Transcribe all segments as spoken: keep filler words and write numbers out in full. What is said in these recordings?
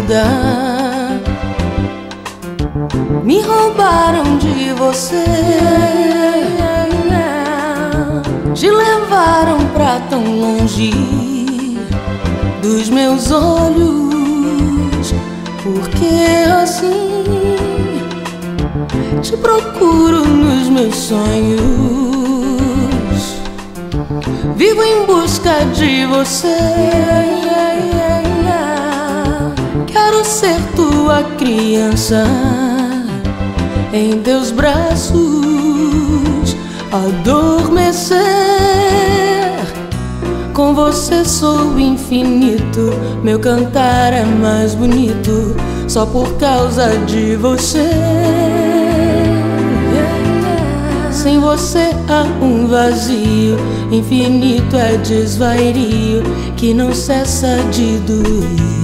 vida. Me roubaram de você, te levaram pra tão longe dos meus olhos. Porque assim te procuro nos meus sonhos. Vivo em busca de você. Quero ser tua criança em teus braços, adormecer. Com você sou infinito, meu cantar é mais bonito, só por causa de você. Sem você há um vazio, infinito é desvario que não cessa de doer.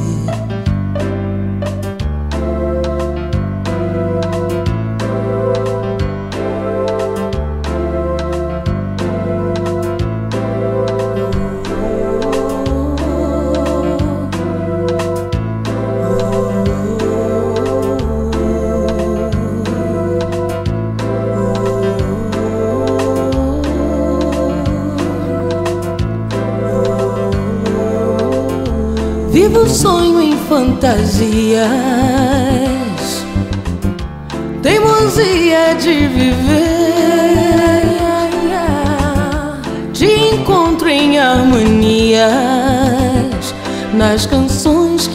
Vivo sonho em fantasias, teimosia de viver. Te encontro em harmonias nas canções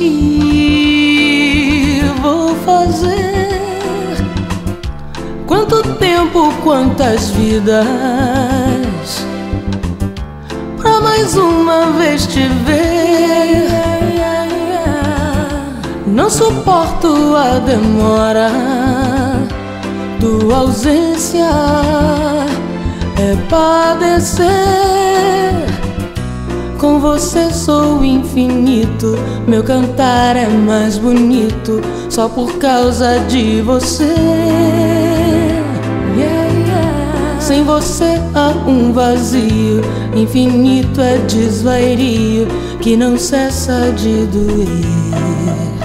que vou fazer. Quanto tempo, quantas vidas, pra mais uma vez te ver. Não suporto a demora, tua ausência é padecer. Com você sou infinito, meu cantar é mais bonito, só por causa de você. Sem você há um vazio, infinito é desvario que não cessa de doer.